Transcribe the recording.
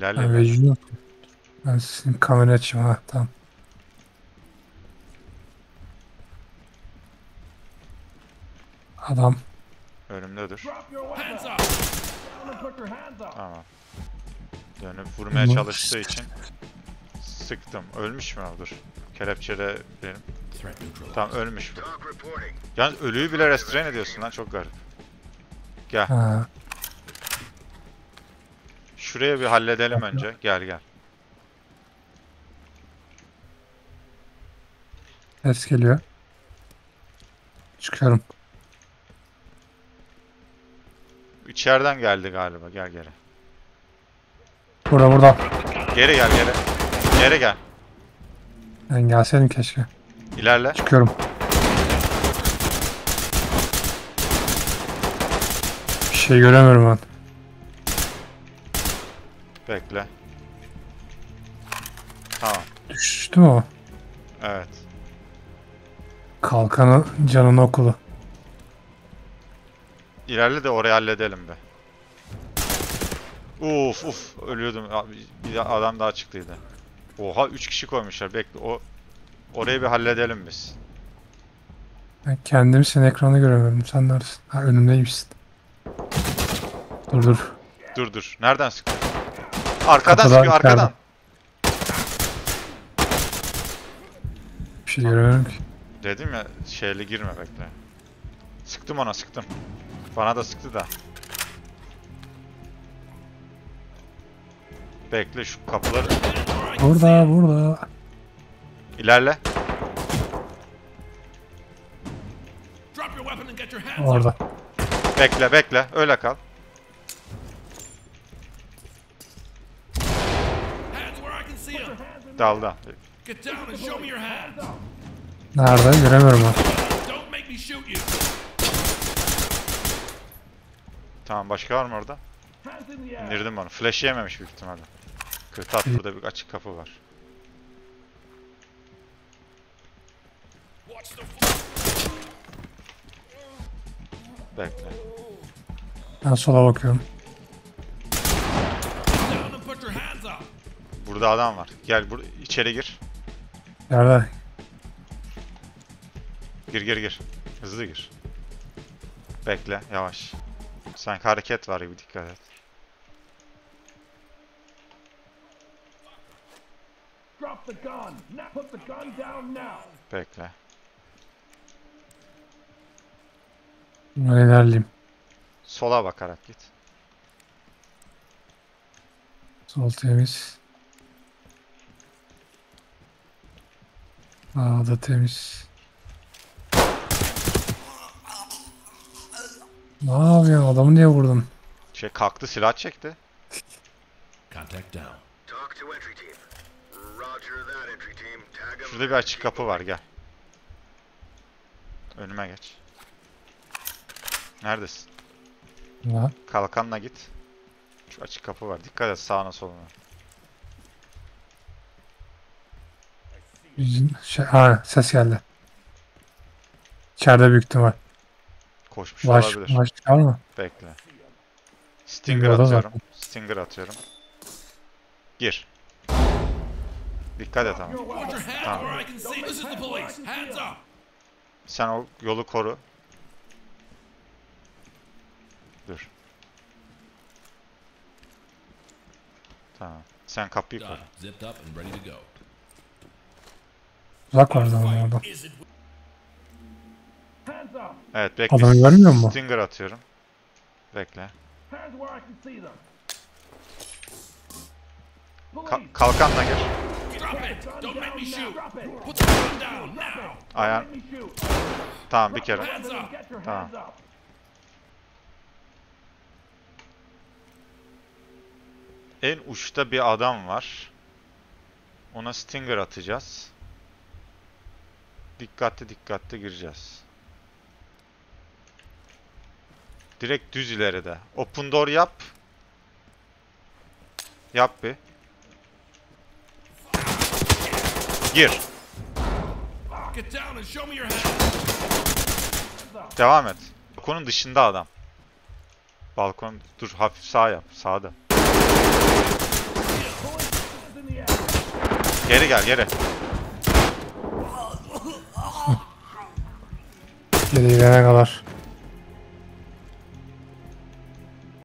İlerle Ben ilerle. vecin yok. Ben sizin kamera açayım ha tamam. Adam Önümde dur. Hands up! Tamam. Dönüp vurmaya çalıştığı için sıktım. Ölmüş mü? Dur. Kelepçede benim. Threat neutralized. Tamam ölmüş bu. Yalnız ölüyü bile restrain ediyorsun lan, çok garip. Gel. ha, Şuraya bir halledelim önce. Gel gel. ses geliyor. Çıkıyorum. İçeriden geldi galiba. Gel geri. Burada. Geri gel geri. Geri gel. Ben gelseydim keşke. İlerle. Çıkıyorum. Bir şey göremiyorum ben. Bekle. Tamam. Düştü mü o? Evet. Kalkanı canın okulu. İlerle de orayı halledelim be. Uf uf. Ölüyordum. Bir adam daha çıktıydı. Oha 3 kişi koymuşlar. Bekle. Orayı bir halledelim biz. Ben kendim senin ekranı göremiyorum. Sen neredesin? Ha önümdeymişsin. Dur. Dur dur. Nereden sıkıyor? Arkadan Kapıdan, sıkıyor arkadan. Bir şey göremiyorum ki. Dedim ya şeyle girme bekle. Sıktım ona sıktım. Bana da sıktı da. Bekle şu kapıları. Burada. İlerle. Drop your weapon and get your hands Orada. up! Bekle. Öyle kal. Hands where I can see them! Dalda. Get down and show me your hands! Nerede? Göremiyorum onu. Don't make me shoot you! Tamam başka var mı orada? İndirdim onu. Flash yememiş büyük ihtimalle. Kırtat burada bir açık kapı var. Watch the floor! Bekle. Ben sola bakıyorum. Down and put your hands up! Burada adam var. Gel içeri gir. Nerede? Gir. Hızlı gir. Bekle yavaş. Sanki hareket var gibi dikkat et. Drop the gun! Put the gun down now! Bekle. Ben ilerleyeyim. Sola bakarak git. Sol temiz. Sağda temiz. Ne yapıyorsun? Adamı niye vurdun? Kalktı silah çekti. Contact down. Talk to entry team. Roger that, entry team. Tag 'em. Şurada bir açık kapı var gel. Önüme geç. Neredesin? Ya, Kalkanla git. Şu açık kapı var. Dikkat et sağına soluna. ses geldi. İçeride büyük ihtimal. Koşmuş olabilir. Baş çıkar mı? Bekle. Stinger Orada atıyorum. zaten. Stinger atıyorum. Gir. Dikkat et ama. Put your hands where I can see! This is the police! Hands up! Sen o yolu koru. Dur. Tamam. Sen kapıyı koru. Done. Zipped up and ready to go. Uzak var zaman orada. Is it... Hands up! Evet bekle. Adamı görmüyor musun? Stinger atıyorum. Bekle. Hands where I can see them! Kalkanla gir. Drop it! Don't make me shoot! Put the gun down now! Ayağın. Let me shoot! Tamam bir kere. Hands up! Get your Tamam. hands up! En uçta bir adam var. Ona Stinger atacağız. Dikkatli gireceğiz. Direkt düz ileride. Open door yap. Yap bir. Gir. Get down and show me your hands! Devam et. Balkonun dışında adam. Balkon dur hafif sağ yap. Sağda. Geri gel geri. Geri gidene kadar.